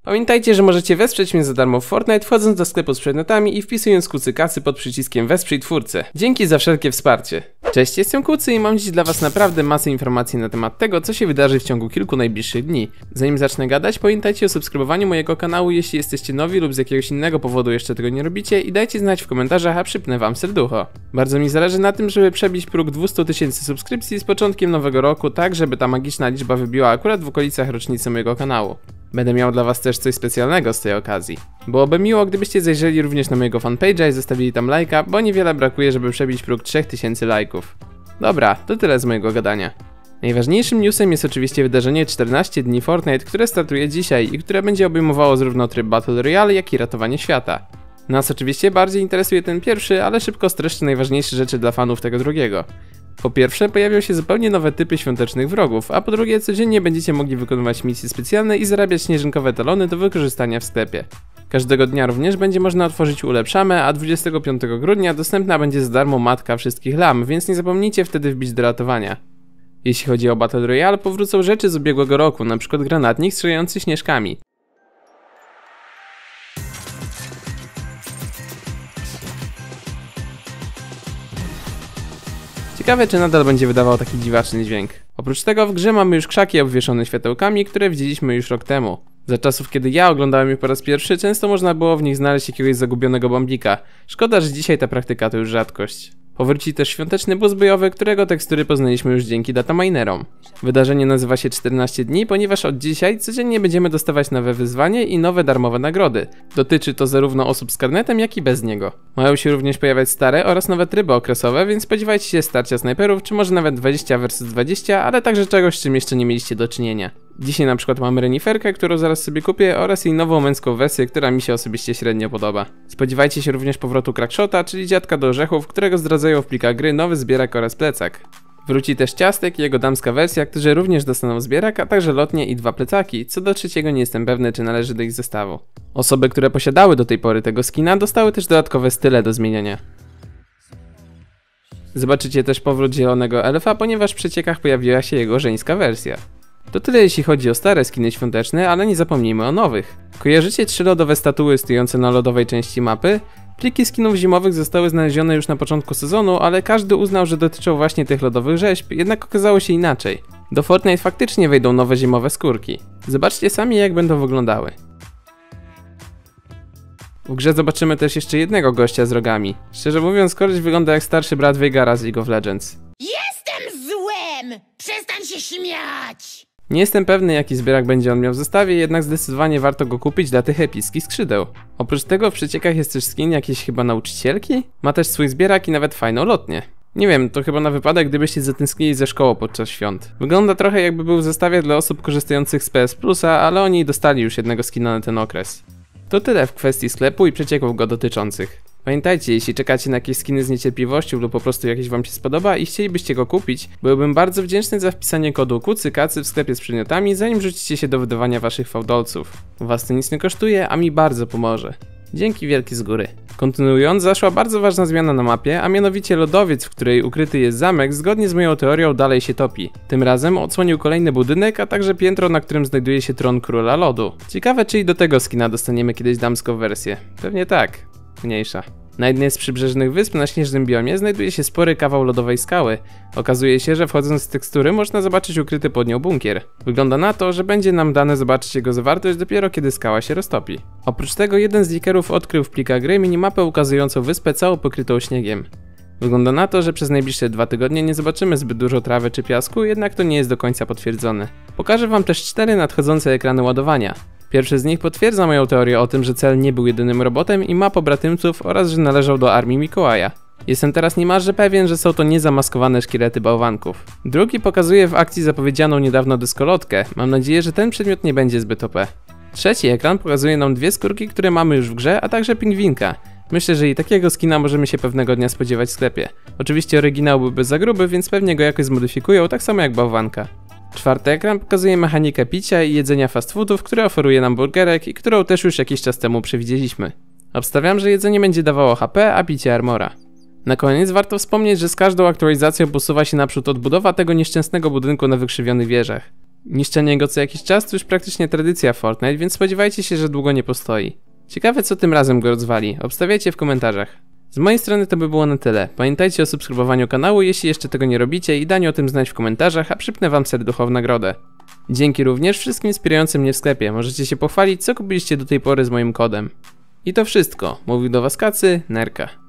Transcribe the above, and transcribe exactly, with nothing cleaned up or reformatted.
Pamiętajcie, że możecie wesprzeć mnie za darmo w Fortnite, wchodząc do sklepu z przedmiotami i wpisując kucykasy pod przyciskiem Wesprzyj twórcę. Dzięki za wszelkie wsparcie. Cześć, jestem Kucy i mam dziś dla was naprawdę masę informacji na temat tego, co się wydarzy w ciągu kilku najbliższych dni. Zanim zacznę gadać, pamiętajcie o subskrybowaniu mojego kanału, jeśli jesteście nowi lub z jakiegoś innego powodu jeszcze tego nie robicie, i dajcie znać w komentarzach, a przypnę wam serducho. Bardzo mi zależy na tym, żeby przebić próg dwieście tysięcy subskrypcji z początkiem nowego roku, tak żeby ta magiczna liczba wybiła akurat w okolicach rocznicy mojego kanału. Będę miał dla was też coś specjalnego z tej okazji. Byłoby miło, gdybyście zajrzeli również na mojego fanpage'a i zostawili tam lajka, bo niewiele brakuje, żeby przebić próg trzech tysięcy lajków. Dobra, to tyle z mojego gadania. Najważniejszym newsem jest oczywiście wydarzenie czternaście dni Fortnite, które startuje dzisiaj i które będzie obejmowało zarówno tryb Battle Royale, jak i ratowanie świata. Nas oczywiście bardziej interesuje ten pierwszy, ale szybko streszczę najważniejsze rzeczy dla fanów tego drugiego. Po pierwsze, pojawią się zupełnie nowe typy świątecznych wrogów, a po drugie, codziennie będziecie mogli wykonywać misje specjalne i zarabiać śnieżynkowe talony do wykorzystania w sklepie. Każdego dnia również będzie można otworzyć ulepszamy, a dwudziestego piątego grudnia dostępna będzie za darmo matka wszystkich lam, więc nie zapomnijcie wtedy wbić do ratowania. Jeśli chodzi o Battle Royale, powrócą rzeczy z ubiegłego roku, np. granatnik strzelający śnieżkami. Ciekawe, czy nadal będzie wydawał taki dziwaczny dźwięk. Oprócz tego w grze mamy już krzaki obwieszone światełkami, które widzieliśmy już rok temu. Za czasów, kiedy ja oglądałem je po raz pierwszy, często można było w nich znaleźć jakiegoś zagubionego bombika. Szkoda, że dzisiaj ta praktyka to już rzadkość. Powróci też świąteczny bus bojowy, którego tekstury poznaliśmy już dzięki dataminerom. Wydarzenie nazywa się czternaście dni, ponieważ od dzisiaj codziennie będziemy dostawać nowe wyzwanie i nowe darmowe nagrody. Dotyczy to zarówno osób z karnetem, jak i bez niego. Mają się również pojawiać stare oraz nowe tryby okresowe, więc spodziewajcie się starcia snajperów, czy może nawet dwadzieścia versus dwadzieścia, ale także czegoś, z czym jeszcze nie mieliście do czynienia. Dzisiaj na przykład mamy reniferkę, którą zaraz sobie kupię, oraz jej nową męską wersję, która mi się osobiście średnio podoba. Spodziewajcie się również powrotu Crackshota, czyli dziadka do orzechów, którego zdradzają w plikach gry nowy zbierak oraz plecak. Wróci też Ciastek i jego damska wersja, którzy również dostaną zbierak, a także lotnie i dwa plecaki, co do trzeciego nie jestem pewny, czy należy do ich zestawu. Osoby, które posiadały do tej pory tego skina, dostały też dodatkowe style do zmieniania. Zobaczycie też powrót zielonego elfa, ponieważ w przeciekach pojawiła się jego żeńska wersja. To tyle jeśli chodzi o stare skiny świąteczne, ale nie zapomnijmy o nowych. Kojarzycie trzy lodowe statuły stojące na lodowej części mapy? Pliki skinów zimowych zostały znalezione już na początku sezonu, ale każdy uznał, że dotyczą właśnie tych lodowych rzeźb, jednak okazało się inaczej. Do Fortnite faktycznie wejdą nowe zimowe skórki. Zobaczcie sami, jak będą wyglądały. W grze zobaczymy też jeszcze jednego gościa z rogami. Szczerze mówiąc, koleś wygląda jak starszy brat Veigara z League of Legends. Jestem złem! Przestań się śmiać! Nie jestem pewny, jaki zbierak będzie on miał w zestawie, jednak zdecydowanie warto go kupić dla tych epickich skrzydeł. Oprócz tego w przeciekach jest też skin jakiejś chyba nauczycielki? Ma też swój zbierak i nawet fajną lotnię. Nie wiem, to chyba na wypadek, gdybyście zatęsknili ze szkołą podczas świąt. Wygląda trochę, jakby był w zestawie dla osób korzystających z P S Plusa, ale oni dostali już jednego skina na ten okres. To tyle w kwestii sklepu i przecieków go dotyczących. Pamiętajcie, jeśli czekacie na jakieś skiny z niecierpliwością lub po prostu jakieś wam się spodoba i chcielibyście go kupić, byłbym bardzo wdzięczny za wpisanie kodu kucykacy w sklepie z przedmiotami, zanim rzucicie się do wydawania waszych fałdolców. Was to nic nie kosztuje, a mi bardzo pomoże. Dzięki wielkie z góry. Kontynuując, zaszła bardzo ważna zmiana na mapie, a mianowicie lodowiec, w której ukryty jest zamek, zgodnie z moją teorią dalej się topi. Tym razem odsłonił kolejny budynek, a także piętro, na którym znajduje się tron króla lodu. Ciekawe, czy i do tego skina dostaniemy kiedyś damską wersję. Pewnie tak. Mniejsza. Na jednej z przybrzeżnych wysp na śnieżnym biomie znajduje się spory kawał lodowej skały. Okazuje się, że wchodząc z tekstury można zobaczyć ukryty pod nią bunkier. Wygląda na to, że będzie nam dane zobaczyć jego zawartość dopiero kiedy skała się roztopi. Oprócz tego jeden z leakerów odkrył w plikach gry minimapę ukazującą wyspę całą pokrytą śniegiem. Wygląda na to, że przez najbliższe dwa tygodnie nie zobaczymy zbyt dużo trawy czy piasku, jednak to nie jest do końca potwierdzone. Pokażę wam też cztery nadchodzące ekrany ładowania. Pierwszy z nich potwierdza moją teorię o tym, że cel nie był jedynym robotem i ma pobratymców oraz że należał do armii Mikołaja. Jestem teraz niemalże pewien, że są to niezamaskowane szkielety bałwanków. Drugi pokazuje w akcji zapowiedzianą niedawno dyskolotkę. Mam nadzieję, że ten przedmiot nie będzie zbyt O P. Trzeci ekran pokazuje nam dwie skórki, które mamy już w grze, a także pingwinka. Myślę, że i takiego skina możemy się pewnego dnia spodziewać w sklepie. Oczywiście oryginał byłby za gruby, więc pewnie go jakoś zmodyfikują, tak samo jak bałwanka. Czwarty ekran pokazuje mechanikę picia i jedzenia fast foodów, które oferuje nam burgerek i którą też już jakiś czas temu przewidzieliśmy. Obstawiam, że jedzenie będzie dawało H P, a picie armora. Na koniec warto wspomnieć, że z każdą aktualizacją posuwa się naprzód odbudowa tego nieszczęsnego budynku na wykrzywionych wieżach. Niszczenie go co jakiś czas to już praktycznie tradycja w Fortnite, więc spodziewajcie się, że długo nie postoi. Ciekawe co tym razem go rozwali, obstawiajcie w komentarzach. Z mojej strony to by było na tyle. Pamiętajcie o subskrybowaniu kanału, jeśli jeszcze tego nie robicie, i daniu o tym znać w komentarzach, a przypnę wam serducho w nagrodę. Dzięki również wszystkim wspierającym mnie w sklepie, możecie się pochwalić co kupiliście do tej pory z moim kodem. I to wszystko, mówił do was Kacy, Nerka.